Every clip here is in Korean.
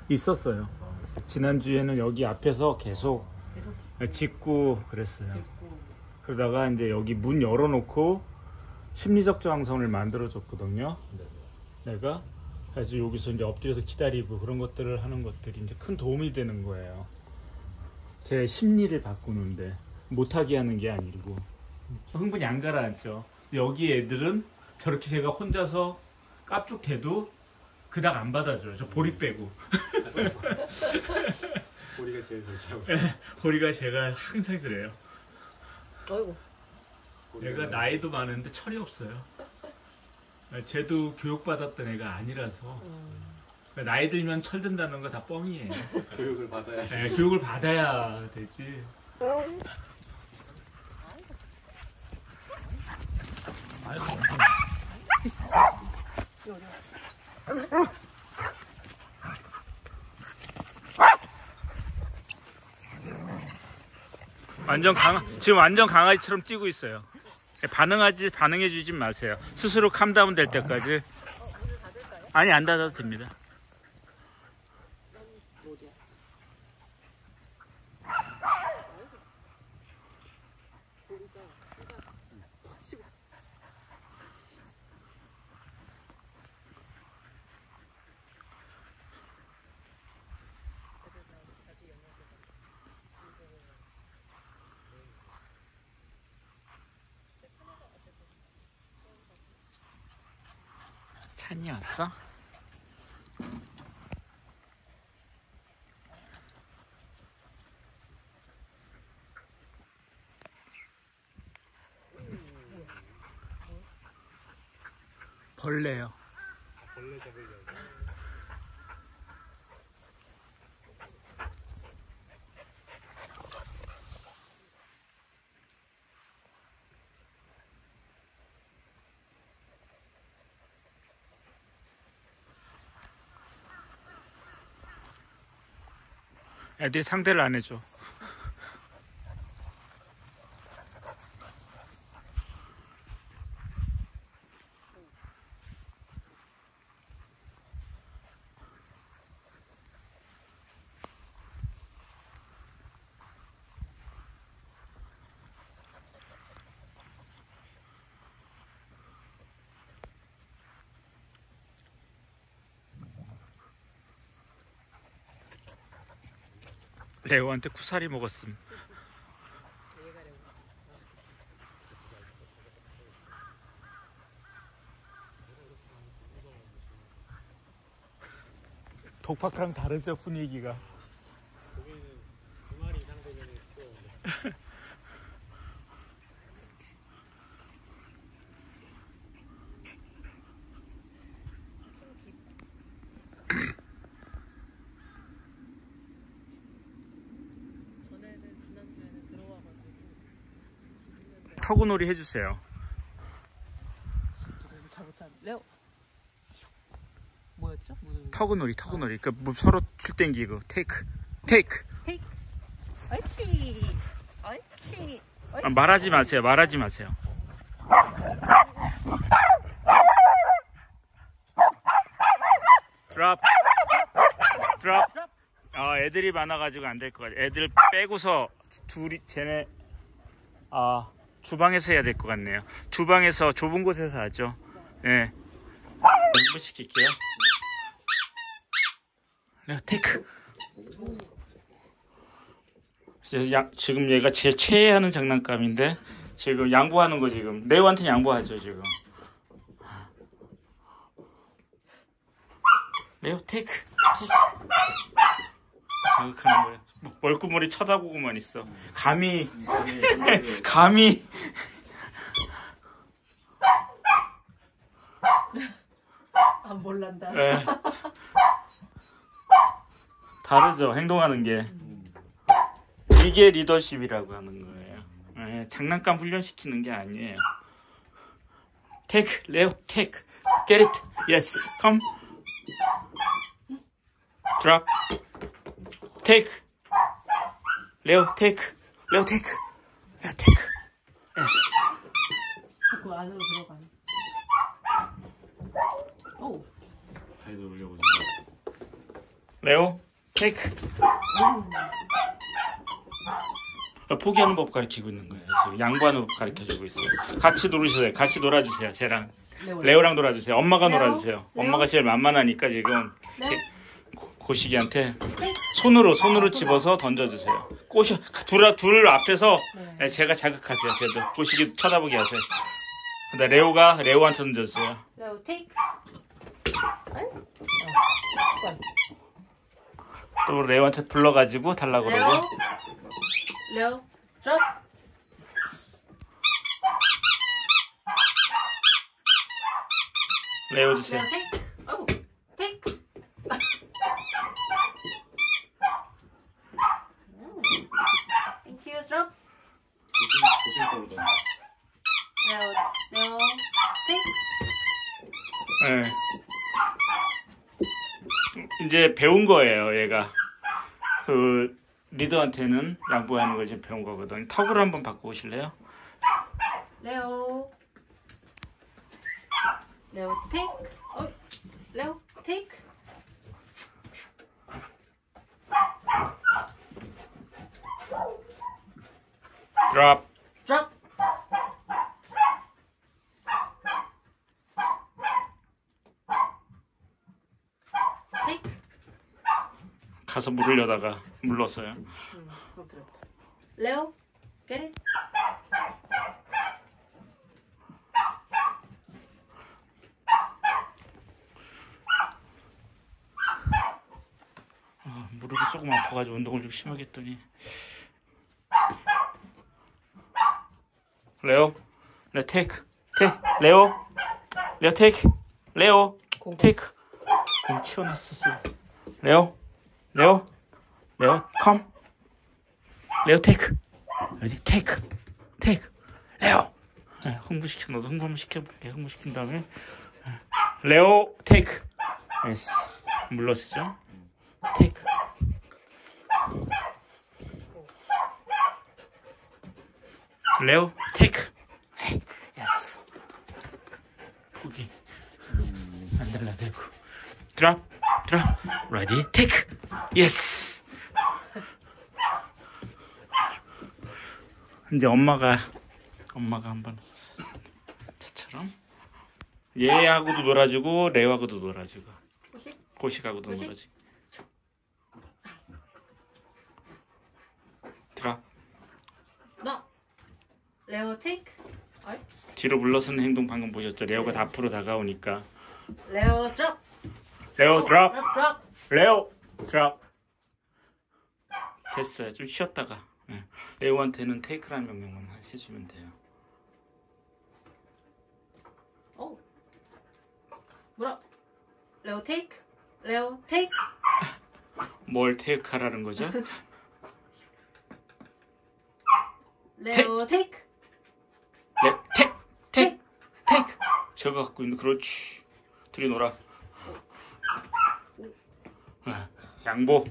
있었어요. 지난주에는 여기 앞에서 계속 짖고 그랬어요. 그러다가 이제 여기 문 열어놓고 심리적 저항선을 만들어줬거든요. 내가. 그래서 여기서 이제 엎드려서 기다리고 그런 것들을 하는 것들이 이제 큰 도움이 되는 거예요. 제 심리를 바꾸는데, 못하게 하는 게 아니고. 흥분이 안 가라앉죠. 여기 애들은 저렇게 제가 혼자서 깝죽대도 그닥 안 받아줘요. 저 보리 빼고. 보리가 제일 좋죠. 보리가 제가 항상 그래요. 어이구. 얘가 나이도 많은데 철이 없어요. 쟤도 교육받았던 애가 아니라서. 나이 들면 철든다는 거 다 뻥이에요. 교육을 받아야 네, 교육을 받아야 되지. 지금 완전 강아지처럼 뛰고 있어요. 반응해주지 마세요. 스스로 캄다운 될 때까지. 아니, 안 닫아도 됩니다. 찬이 왔어? 벌레요. 벌레 잡으려고. 애들이 상대를 안 해줘. 레오한테 쿠사리 먹었음. 독박랑 다르죠, 분위기가. 거기는 두 마리 이상 되면 시끄러운데. 터그놀이 해주세요. 레오. 뭐였죠? 터그놀이. 그 서로 줄 땡기고. 테이크. 옳지. 말하지 마세요. 드랍. 애들이 많아가지고 안 될 것 같아. 애들 빼고서 쟤네 주방에서 해야 될 것 같네요. 주방에서 좁은 곳에서 하죠. 네. 한번 시킬게요. 테이크. 지금 얘가 제 최애하는 장난감인데 지금 양보하는 거 지금. 레오한테 양보하죠 지금. 레오 테이크. 자극하는 거예요. 멀끔머리 쳐다보고만 있어. 감히. 안 몰란다. 네. 다르죠, 행동하는 게. 이게 리더십이라고 하는 거예요. 네, 장난감 훈련시키는 게 아니에요. Take, 레오, take. Get it. Yes, come. Drop. Take. 레오, take. Yes. 자꾸 안으로 들어가네. 오. 다리도 올려보자. 레오 테이크. 포기하는 법 가르치고 있는 거예요. 지금 양보하는 법 가르쳐주고 있어요. 같이 놀으세요. 같이 놀아주세요. 쟤랑 레오랑 놀아주세요. 엄마가 레오? 놀아주세요. 레오? 엄마가 제일 만만하니까 지금 레오? 고시기한테 손으로 집어서 던져주세요. 꼬셔 둘 앞에서 네. 제가 자극하세요. 쟤도 고시기 쳐다보게 하세요. 근데 레오가 레오한테 던져주세요. 레오 테이크. 또 레오한테 불러가지고 달라고 레오. 그러고. 레오 드롭. 레오 주세요. 레오 테이크. 어우 테이크. 땡큐 드롭. 레오 테이크. 네. 이제 배운 거예요, 얘가. 그 리더한테는 양보하는 걸 지금 배운 거거든요. 턱을 한번 바꿔보실래요? 레오. 레오 테이크. 레오 테이크. 드랍. 드롭. 테이크. 가서 물으려다가 물렀어요. 레오, get it? 무릎이 조금 아파가지고 운동을 좀 심하게 했더니. 레오, 레오 테이크, 레오, 레오 테이크, 레오 테이크. 공 치워놨었어. 레오, 레오 컴. 레오 테이크. 어디 테이크. 레오. 흥분시켜. 너도 흥분 한번 시켜볼게. 흥분시킨 다음에 레오 테이크. 예스. 물러서죠. 테이크. 레오 테이크. 예스. 고기 만들라 들고 드랍 레디 테이크. 예스. 이제 엄마가 한번 저처럼 얘하고도 놀아주고 레오하고도 놀아주고 고식하고도 놀아주고. 드랍. 너. 레오 테이크. 뒤로 물러서는 행동 방금 보셨죠? 레오가 다 앞으로 다가오니까. 레오 드롭. 레오 드랍. 드롭. 레오 드랍. 됐어요. 좀 쉬었다가 레오한테는 테이크라는 명령만 해주면 돼요. 오. 뭐라? 레오 테이크. 레오 테이크. 뭘 테이크하라는 거죠? 레오 테이크. 테이크. 저거 갖고 있는 그렇지. 둘이 놀아. 양보.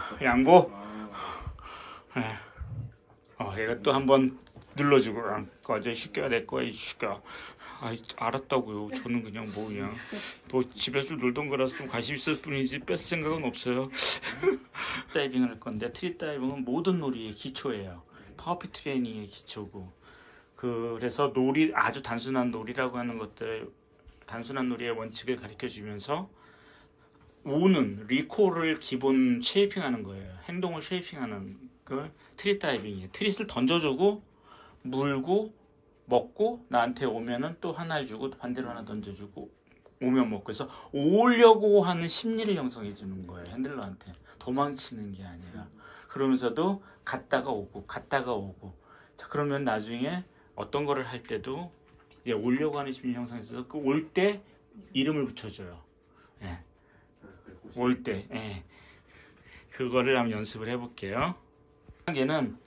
얘가 또 한번 눌러주고 어제 시켜야 될 거야 이 시켜. 알았다고요. 저는 그냥 뭐 집에서 놀던 거라서 좀 관심 있을 뿐이지 뺄 생각은 없어요. 다이빙을 할 건데 트리 다이빙은 모든 놀이의 기초예요. 파워핏 트레이닝의 기초고. 그래서 놀이 아주 단순한 놀이라고 하는 것들, 단순한 놀이의 원칙을 가르쳐 주면서 오는 리콜을 기본 쉐이핑하는 거예요. 행동을 쉐이핑하는 걸 트릿 다이빙이에요. 트릿을 던져주고 물고 먹고 나한테 오면은 또 하나를 주고 또 반대로 하나 던져주고 오면 먹고 해서 오려고 하는 심리를 형성해 주는 거예요. 핸들러한테 도망치는 게 아니라. 그러면서도 갔다가 오고. 자, 그러면 나중에 어떤 거를 할 때도 오려고 하는 심리 형성해서 그 올 때 이름을 붙여줘요. 예. 올 때. 예. 그거를 한번 연습을 해볼게요. 얘는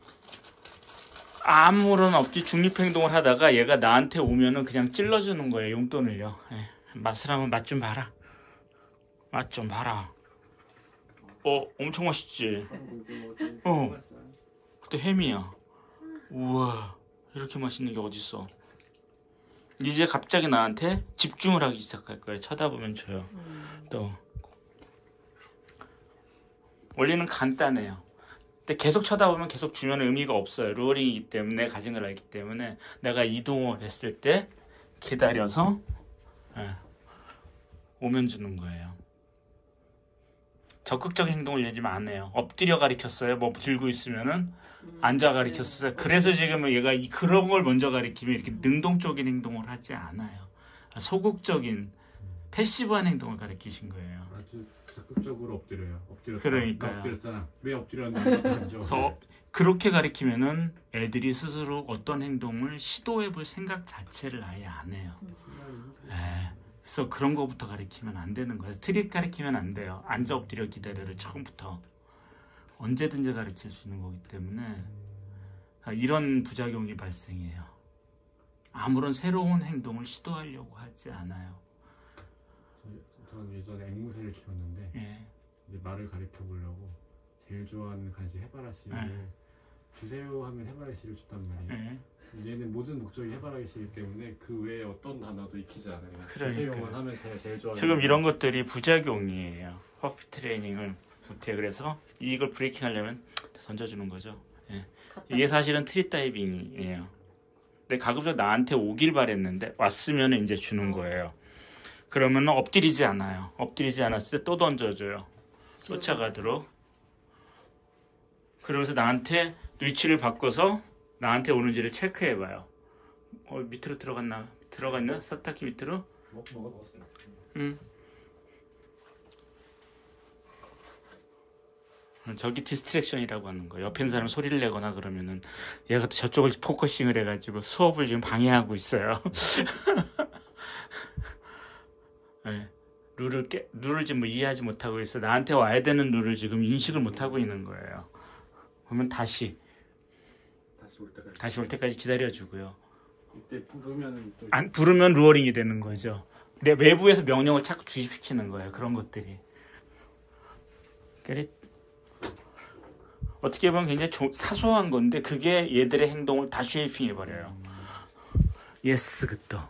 아무런 없이 중립행동을 하다가 얘가 나한테 오면은 그냥 찔러주는 거예요. 용돈을요. 예. 맛을 한번 맛 좀 봐라. 맛 좀 봐라. 엄청 맛있지? 그때 햄이야. 우와, 이렇게 맛있는 게 어딨어. 이제 갑자기 나한테 집중을 하기 시작할 거예요. 쳐다보면 줘요. 또 원리는 간단해요. 근데 계속 쳐다보면 계속 주면 의미가 없어요. 루어링이기 때문에, 가진 걸 알기 때문에 내가 이동을 했을 때 기다려서 오면 주는 거예요. 적극적인 행동을 예지만 안 해요. 엎드려 가리켰어요. 뭐 들고 있으면은 앉아 가리켰어요. 그래서 지금 얘가 그런 걸 먼저 가리키면 이렇게 능동적인 행동을 하지 않아요. 소극적인 패시브한 행동을 가리키신 거예요. 아주 적극적으로 엎드려요. 엎드렸다. 그러니까요. 엎드렸잖아. 왜 엎드렸는지 그래서 그렇게 가리키면은 애들이 스스로 어떤 행동을 시도해볼 생각 자체를 아예 안 해요. 그래서 그런 거부터 가리키면 안 되는 거예요. 트릿 가리키면 안 돼요. 앉아 엎드려 기다려를 처음부터 언제든지 가르칠 수 있는 거기 때문에 이런 부작용이 발생해요. 아무런 새로운 행동을 시도하려고 하지 않아요. 저는 예전에 앵무새를 키웠는데 예. 이제 말을 가르쳐 보려고 제일 좋아하는 간식 해바라씨를 주세요 하면 해바라씨를 줬단 말이에요. 얘는 모든 목적이 해바라기이기 때문에 그 외에 어떤 단어도 익히지 않아요. 주세요만 하면 제일 좋아하는 지금 이런 것들이 부작용이에요. 퍼피 트레이닝을 못해. 그래서 이걸 브레이킹 하려면 던져주는 거죠. 예. 이게 사실은 트릿 다이빙이에요. 근데 가급적 나한테 오길 바랬는데 왔으면 이제 주는 거예요. 그러면 엎드리지 않아요. 엎드리지 않았을 때 또 던져줘요. 쫓아가도록. 그러면서 나한테 위치를 바꿔서 나한테 오는지를 체크해봐요. 밑으로 들어갔나? 들어갔나? 세탁기 밑으로? 먹었어요. 저기 디스트랙션이라고 하는 거예요. 옆에 있는 사람 소리를 내거나 그러면은 얘가 또 저쪽을 포커싱을 해가지고 수업을 지금 방해하고 있어요. 네. 룰을 지금 이해하지 못하고 있어. 나한테 와야 되는 룰을 지금 인식을 못하고 있는 거예요. 그러면 다시 올 때까지 기다려주고요. 이때 부르면 또 안 부르면 루어링이 되는 거죠. 내 외부에서 명령을 자꾸 주입시키는 거예요. 그런 것들이. 어떻게 보면 굉장히 사소한 건데 그게 얘들의 행동을 다 쉐이핑 해버려요. 예스 그또.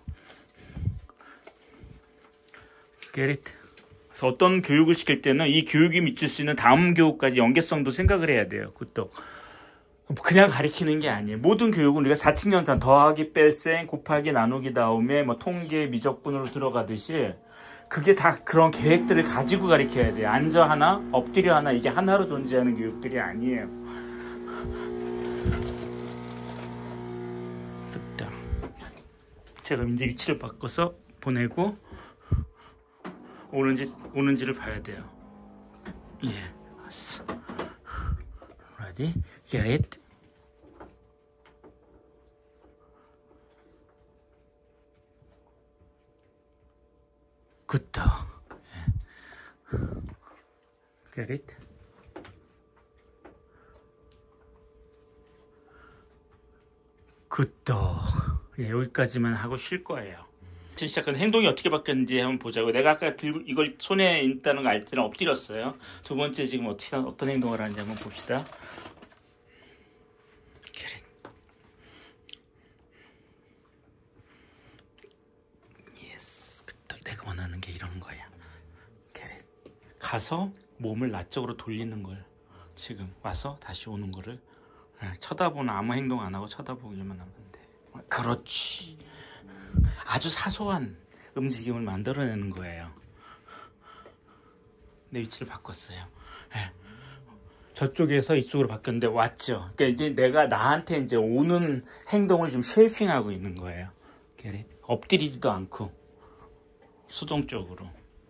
Get it? 그래서 어떤 교육을 시킬 때는 이 교육이 미칠 수 있는 다음 교육까지 연계성도 생각을 해야 돼요. 그것도 그냥 가리키는 게 아니에요. 모든 교육은 우리가 사칙연산 더하기 뺄셈 곱하기 나누기 다음에 뭐 통계 미적분으로 들어가듯이 그게 다 그런 계획들을 가지고 가리켜야 돼요. 앉아 하나 엎드려 하나 이게 하나로 존재하는 교육들이 아니에요. 됐다. 제가 이제 위치를 바꿔서 보내고 오는지를 봐야 돼요. 예, 왔어. Ready? Get it? 굿다. Get it? 굿다. 예, 여기까지만 하고 쉴 거예요. 시작한 행동이 어떻게 바뀌었는지 한번 보자고. 내가 아까 들고 이걸 손에 있다는 거 알 때는 엎드렸어요. 두 번째 지금 어떤 행동을 하는지 한번 봅시다. 예스, 내가 원하는 게 이런 거야. 가서 몸을 낯쪽으로 돌리는 걸 지금 와서 다시 오는 거를 쳐다보는 아무 행동 안 하고 쳐다보기만 하면 돼. 그렇지. 아주 사소한 움직임을 만들어내는 거예요. 내 위치를 바꿨어요. 저쪽에서 이쪽으로 바뀌었는데 왔죠. 그러니까 이제 내가 나한테 이제 오는 행동을 좀 쉐이핑하고 있는 거예요. 엎드리지도 않고 수동적으로.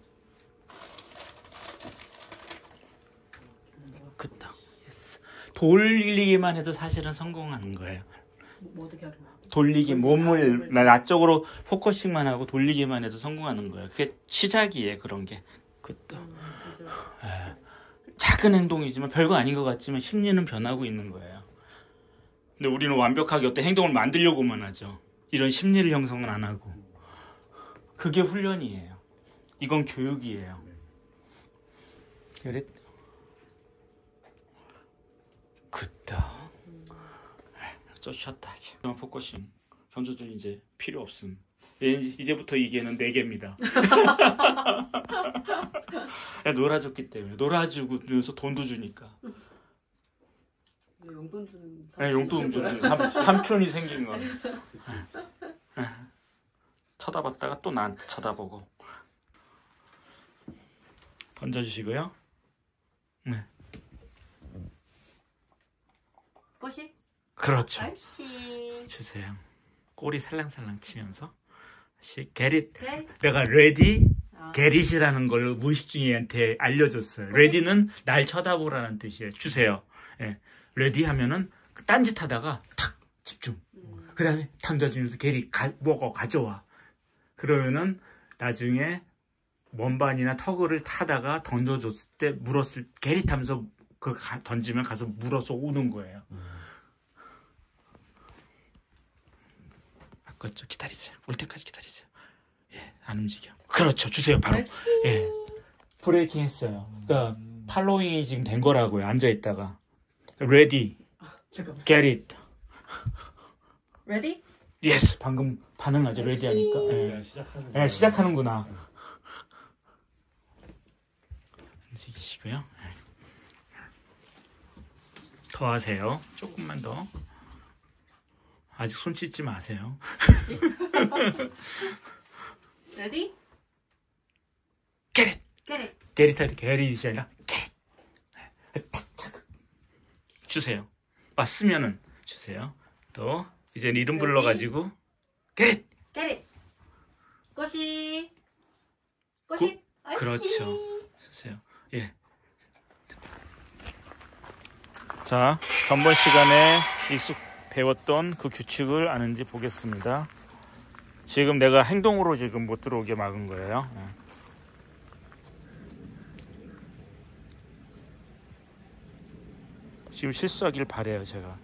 그다. 예스. 돌리기만 해도 사실은 성공하는 거예요. 뭐 어떻게 하는 거야? 돌리기, 몸을 낯쪽으로 포커싱만 하고 돌리기만 해도 성공하는 거예요. 그게 시작이에요. 그런 게. 그것도 작은 행동이지만 별거 아닌 것 같지만 심리는 변하고 있는 거예요. 근데 우리는 완벽하게 어떤 행동을 만들려고만 하죠. 이런 심리를 형성은 안 하고. 그게 훈련이에요. 이건 교육이에요. 그래? 그다. 쫓았다. 포커싱. 변조들 이제 필요 없음. 이제부터 이 개는 내 개입니다. 놀아줬기 때문에. 놀아주면서 돈도 주니까. 용돈 주는 네, 용돈 주는 삼촌이 생긴 거. 쳐다봤다가 또 나한테 쳐다보고. 던져주시고요. 네. 꽃이? 그렇죠. 아이씨. 주세요. 꼬리 살랑살랑 치면서. 게릿. 네. 내가 레디, 아. 게릿이라는 걸 무의식 중에 얘한테 알려줬어요. 레디는 날 쳐다보라는 뜻이에요. 주세요. 예. 레디 하면은 딴짓 하다가 탁 집중. 그 다음에 던져주면서 게릿 먹어 가져와. 그러면은 나중에 원반이나 터그를 타다가 던져줬을 때 물었을 게릿 하면서 그 던지면 가서 물어서 오는 거예요. 바꿨죠. 기다리세요. 올 때까지 기다리세요. 예, 안 움직여. 그렇죠. 주세요. 바로. 예. 브레이킹 했어요. 그러니까 팔로잉이 지금 된 거라고요. 앉아 있다가. Ready. 잠깐만. Get it. Ready? Yes. 방금 반응하죠. Ready 하니까. 예. 예, 시작하는구나. 움직이시고요. 더 하세요. 조금만 더. 아직 손 씻지 마세요. Ready? Get it. Get it. Get it 할 때 get it이 아니라 get it. 탁탁. 주세요. 왔으면은 주세요. 또 이제 이름 불러가지고 get it. Get it. 꽃이. 꽃이. 아이씨. 그렇죠. 주세요. 예. 자, 전번 시간에 배웠던 그 규칙을 아는지 보겠습니다. 지금 내가 행동으로 지금 못 들어오게 막은 거예요. 지금 실수하길 바래요, 제가.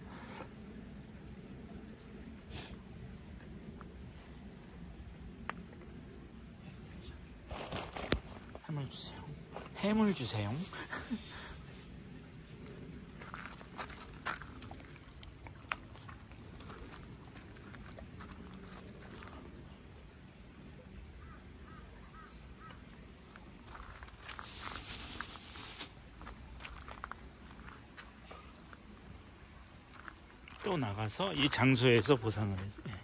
해물 주세요. 해물 주세요. 또 나가서 이 장소에서 보상을 해요. 예.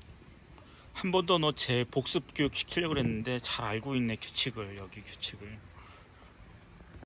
한 번 더 너 제 복습 교육 시키려고 그랬는데 잘 알고 있네. 규칙을. 여기 규칙을.